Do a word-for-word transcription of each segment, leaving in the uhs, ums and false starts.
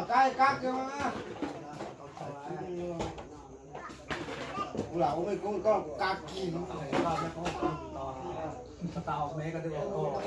cái cá kia mà lão mấy con con cá kia tao mấy cái đồ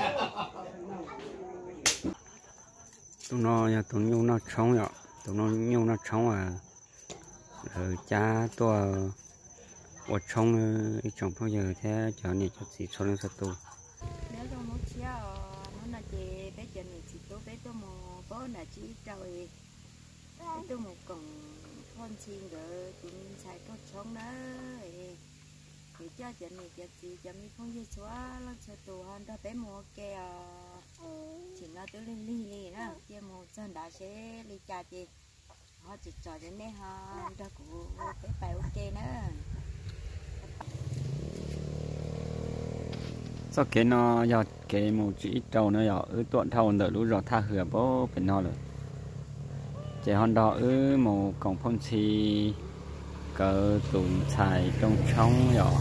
tụi nó nhà tụi nhau nó sống nhở tụi nó nhau nó sống à rồi cha tôi ở trong trong bao giờ thế cho nên cho chị cho nên sao tu nếu trong một chiếc nó là chị bé chân này chị tôi bé tôi một bữa là chị trời bé tôi một cổng con chim rồi chúng xài con trống đó thì cho chân này cho chị cho mình không dễ xóa nó cho tù hơn đó bé mua cái chỉ nó tôi lên ly ly đó kia một chân đã sẽ ly trà chị họ chỉ trò đến đây ha đó của bé bài ok nữa sau cái nó giờ cái một chỉ trâu nó giờ ở tuần thâu đợi lũ rồi tha hửa bố phải nó rồi trẻ hòn đỏ ở một cổng phong chi cờ tụm xài trong trong nhỏ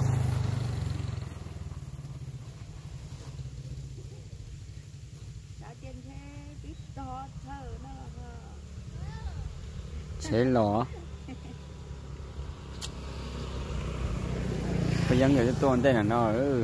chế lò bây giờ người cho tôi đây là nó ừ.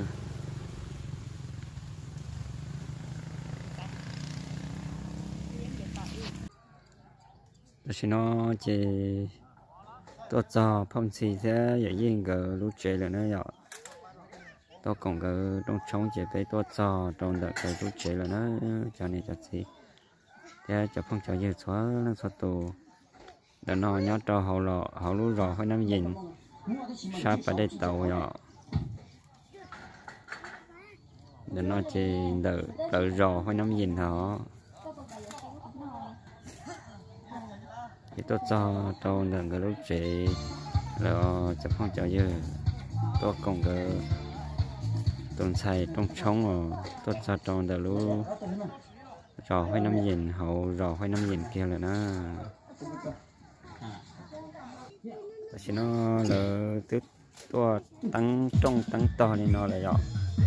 Thì nó chỉ tôi cho phong xì thế vậy nhưng cái lúc chơi là nó nhỏ tôi còn cái trong trống chỉ phải tôi cho trong đợt cái lúc chơi là nó cho nên cho gì thế cho phong trào nhiều xóa nó xóa tù để nó nhớ cho hậu lọ hậu lú rò phải nắm nhìn sát vào đây tàu nhỏ để nó chỉ đợi đợi rò phải nắm nhìn họ thì tôi cho trong đợt cái lúc chị rồi cho phong trào dư tôi còn cái tuần xài trong trống rồi tôi cho trong đợt lúc rò phải nắm nhìn hậu rò phải nắm nhìn kia là nó chỉ nó là tiếp tua tăng trong tăng to nên nó là rõ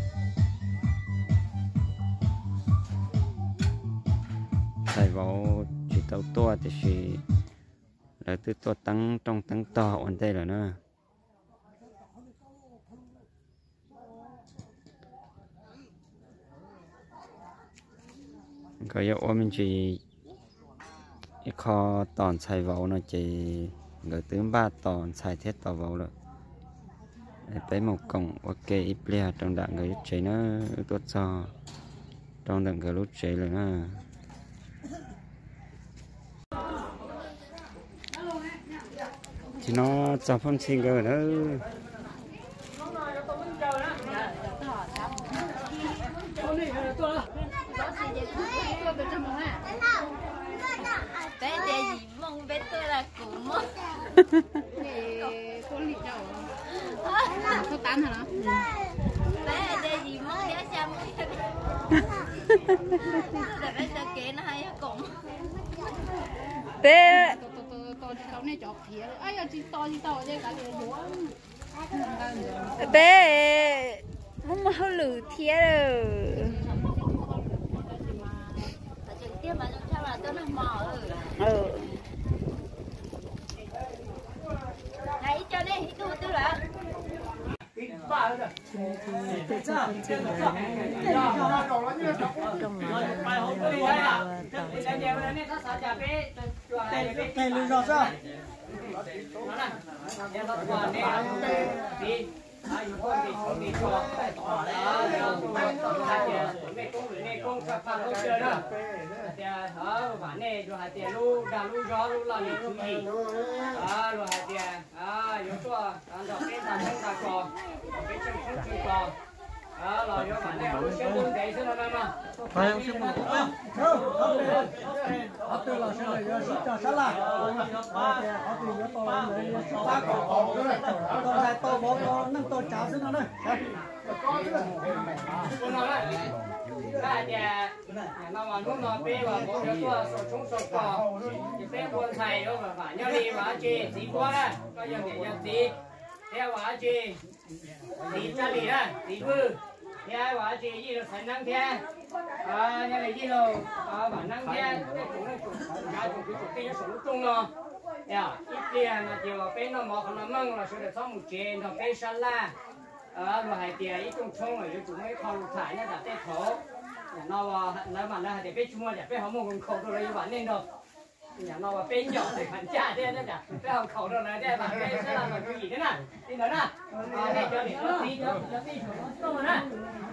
xài vào chỉ tàu tua thì chỉ là tiếp tua tăng trong tăng to ổn đây là nó cái yếu mình chỉ kho toàn xài vào nó chỉ người tướng ba tòn xài thiết tàu vào rồi tới một cổng ok ít lẻ trong đạn người chế nó tốt cho trong đạn người lúc chế rồi nó thì nó cho phong sinh cơ đó bé để gì mong bé tôi là cũng mong thì con lịch đâu số tám hả nó bé để gì mong bé chăm là bé cho kế nó hay cũng bé to to to to này chọc thiệt ấy giờ chỉ to chỉ to chứ cả cái bé không mau lử thiệt rồi trực tiếp mà trong sao là tôi đang mò rồi ừ này cho đây hít tôi tôi là này lừa rồi sao Đại nhà nó mà lúc nó bị và một cái tua sổ trúng sổ cỏ thì bé buồn thầy đâu mà phải nhau đi mà chị gì qua đây coi giờ để nhận gì theo bà chị gì cha gì đây gì vư theo bà chị gì được thành năng theo à nhà này gì đâu à bản năng theo nhà chúng tôi chụp cái số lúc trung nó ya ít tiền là chiều bên nó mỏ nó măng là số để xong một chuyện rồi bên sala ờ rồi hai tiền ít trung trung rồi chúng mới khâu thải nó đặt tết thổ nó nó mà nó để bên chung để bên họ mua con khâu rồi như vậy nên đâu nhà nó bên nhỏ thì phản trả thế đó nhỉ bên họ khâu rồi này đây bạn đây sẽ làm cái gì thế nào đi nữa nè để cho để nó tí cho cho tí nó rồi nè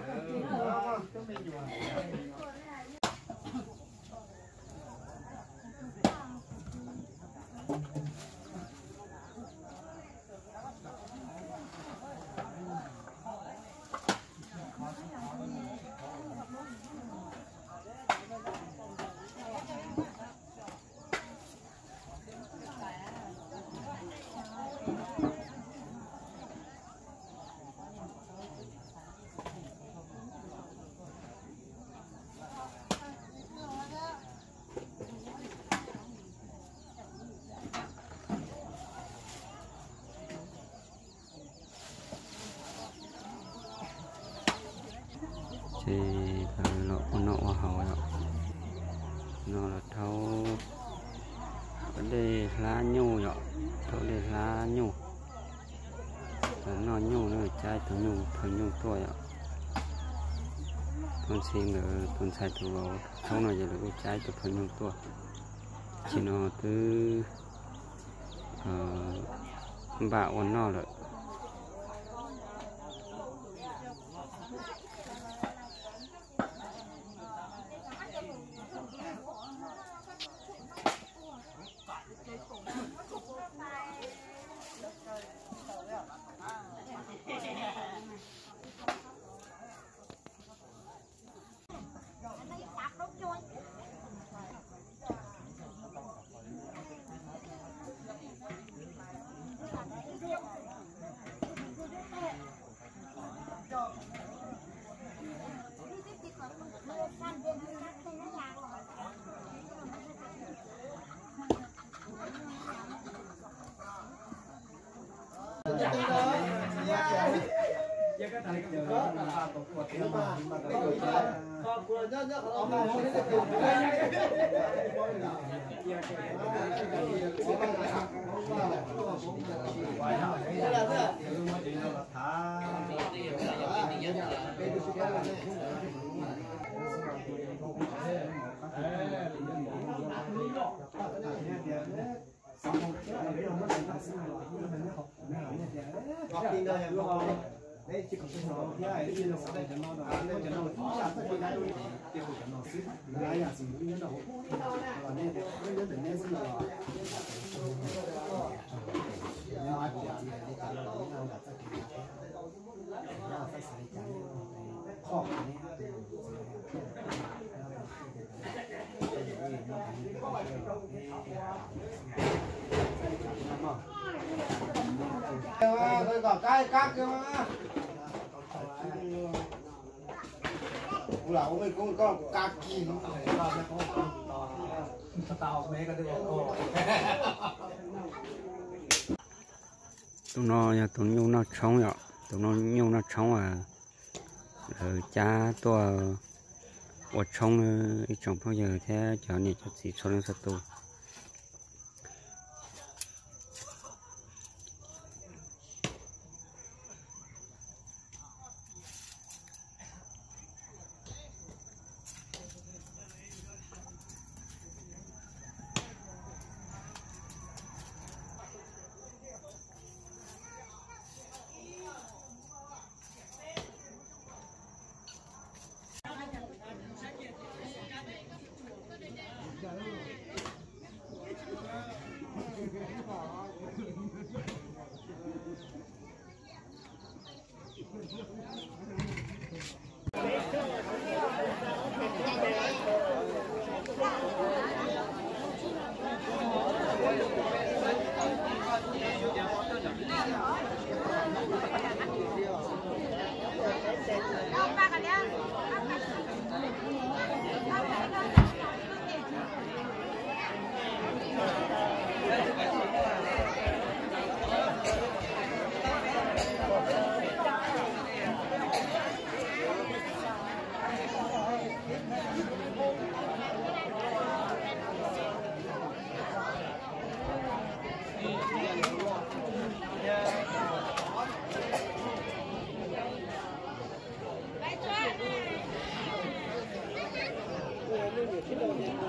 thì là nó con nọ hoa hậu đó nó là thâu vấn đề lá nhu đó thâu đề lá nhu nó nhu nó trái thằng nhu thằng nhu tuổi đó con xin ở con sai từ đó thâu nó giờ là cái trái từ thằng nhu tuổi chỉ nó từ bạo nó rồi đấy chỉ có cái nó thế này đi nó sẽ để nó là nó cho nó chỉ chặt cái cái đuôi tiêu cho nó xíu cái là gì cũng nhớ đâu và nên nó nhớ đến nên là nó ai cũng chỉ là cái nó nó đặt cái nó phải xài cái khó này tôi có cái cắt cơ mà là ông ấy cũng có cắt gì nó tao mấy cái điều tụi nó nhà tụi nhung nó sống nhở tụi nó nhung nó sống à ở cha tôi ở trong trong bao giờ thế cho nên cho chỉ số lượng sát tu cái đồ